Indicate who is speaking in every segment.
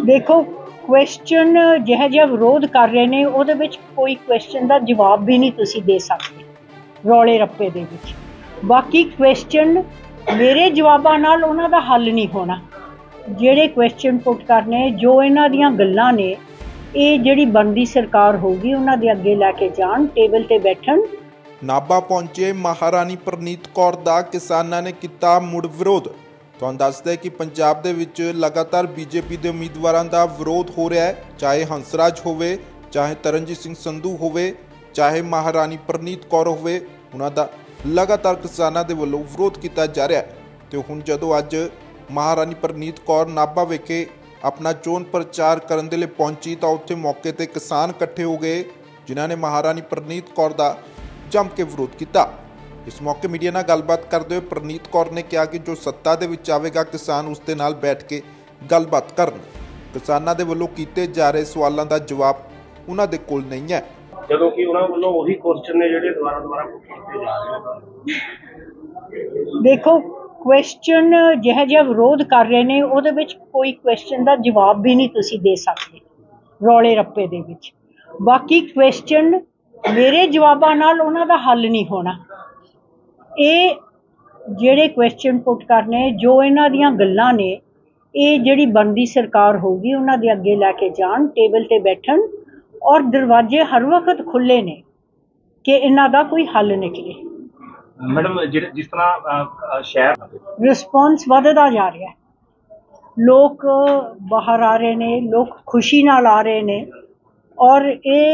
Speaker 1: देखो क्वेश्चन जिहा जिहा विरोध कर रहे ने उहदे विच कोई क्वेश्चन का जवाब भी नहीं तुसी दे सकते रौले रप्पे दे विच। बाकी क्वेश्चन मेरे जवाबां नाल उन्हां दा हल नहीं होना। जिहड़े क्वेश्चन पुट करने जो इन्हां दियां गल्लां ने ये जिहड़ी बनदी सरकार होगी उन्हां दे अगे लैके जाण टेबल ते बैठन।
Speaker 2: नाभा पहुंचे महारानी परनीत कौर दा किसानां ने किता मुड़ विरोध। ਤੁਹਾਨੂੰ ਦੱਸਦੇ ਕਿ ਪੰਜਾਬ ਦੇ ਵਿੱਚ ਲਗਾਤਾਰ ਬੀਜੇਪੀ ਦੇ ਉਮੀਦਵਾਰਾਂ ਦਾ ਵਿਰੋਧ ਹੋ ਰਿਹਾ ਹੈ, ਚਾਹੇ ਹੰਸਰਾਜ ਹੋਵੇ, ਚਾਹੇ ਤਰਨਜੀਤ ਸਿੰਘ ਸੰਧੂ ਹੋਵੇ, ਚਾਹੇ ਮਹਾਰਾਣੀ ਪ੍ਰਨੀਤ ਕੌਰ ਹੋਵੇ, ਉਹਨਾਂ ਦਾ ਲਗਾਤਾਰ ਕਿਸਾਨਾਂ ਦੇ ਵੱਲੋਂ ਵਿਰੋਧ ਕੀਤਾ ਜਾ ਰਿਹਾ ਹੈ। ਤੇ ਹੁਣ ਜਦੋਂ ਅੱਜ ਮਹਾਰਾਣੀ ਪ੍ਰਨੀਤ ਕੌਰ ਨਾਭਾ ਵਿਖੇ ਆਪਣਾ ਚੋਣ ਪ੍ਰਚਾਰ ਕਰਨ ਦੇ ਲਈ ਪਹੁੰਚੀ ਤਾਂ ਉੱਥੇ ਮੌਕੇ ਤੇ ਕਿਸਾਨ ਇਕੱਠੇ ਹੋ ਗਏ ਜਿਨ੍ਹਾਂ ਨੇ ਮਹਾਰਾਣੀ ਪ੍ਰਨੀਤ ਕੌਰ ਦਾ ਜੰਮ ਕੇ ਵਿਰੋਧ ਕੀਤਾ। इस मौके मीडिया नाल गलबात करते हुए परनीत कौर ने कहा कि जो सत्ता दे विच आवेगा किसान उसदे नाल बैठ के गलबात करन। किसानां दे वल्लों कीते जा रहे सवालों का जवाब उन्हां दे कोल नहीं है।
Speaker 3: जदों कि उन्हां वल्लों ओही क्वेश्चन ने जिहड़े दुबारा पूछे जा रहे हैं।
Speaker 1: देखो क्वेश्चन जिहा जिहा विरोध कर रहे ने उहदे विच कोई क्वेश्चन का जवाब भी नहीं तुसी दे सकते रौले रप्पे दे विच। बाकी क्वेश्चन मेरे जवाबां नाल उन्हां दा हल नहीं होना। ये जिहड़े क्वेश्चन पुट करने जो इन्हां दियां गल्लां ने ये जिहड़ी बनदी सरकार होगी उन्हां दे अगे लैके जाण टेबल ते बैठन और दरवाजे हर वक्त खुले ने कि इन्हां दा कोई हल निकले।
Speaker 3: मैडम जिस तरह शहर
Speaker 1: रिस्पॉन्स वधदा जा रहा है, लोग बाहर आ रहे ने, लोग खुशी नाल आ रहे ने और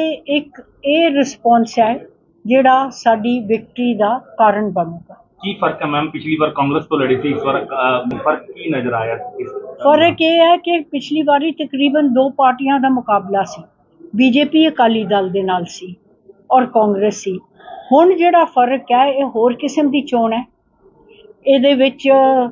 Speaker 1: ये रिस्पॉन्स है जिहड़ा साडी विक्ट्री दा कारण बनूगा।
Speaker 3: की फर्क है मैम, पिछली बार कांग्रेस तो लड़ी थी, इस बार फर्क की नजर आया?
Speaker 1: फर्क ये है कि पिछली बारी तकरीबन 2 पार्टियां दा मुकाबला सी, बीजेपी अकाली दल दे नाल सी और कांग्रेस सी। हुण जिहड़ा फर्क है ये होर किस्म दी चोण है। इहदे विच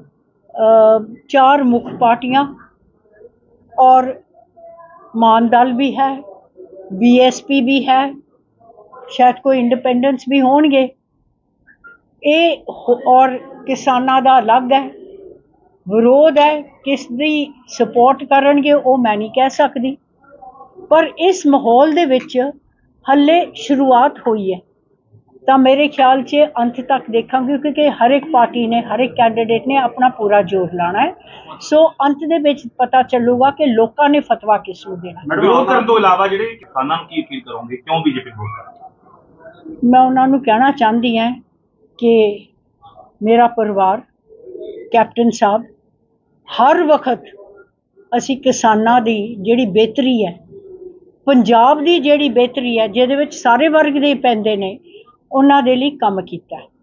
Speaker 1: 4 मुख पार्टियां और मान दल भी है, बीएसपी भी है, शायद कोई इंडिपेंडेंस भी होणगे। ये और किसानां दा अलग है, विरोध है, किस दी सपोर्ट करनगे वो मैं नहीं कह सकदी। पर इस माहौल दे विच हले शुरुआत हुई है तो मेरे ख्याल से अंत तक देखांगे क्योंकि हर एक पार्टी ने हर एक कैंडिडेट ने अपना पूरा जोर लाना है। सो अंत दे विच पता चलूगा कि लोकां ने फतवा किस नूं देना।
Speaker 3: विरोध करन तों इलावा जिहड़े किसानां नूं की अपील करोगे, क्यों बीजेपी विरोध कर?
Speaker 1: मैं उन्होंने कहना चाहती हैं कि मेरा परिवार कैप्टन साहब हर वक्त असी किसानां दी जिहड़ी बेहतरी है, पंजाब दी जिहड़ी बेहतरी है जिहदे विच सारे वर्ग दे पैंदे ने उन्हां दे लई काम कीता है।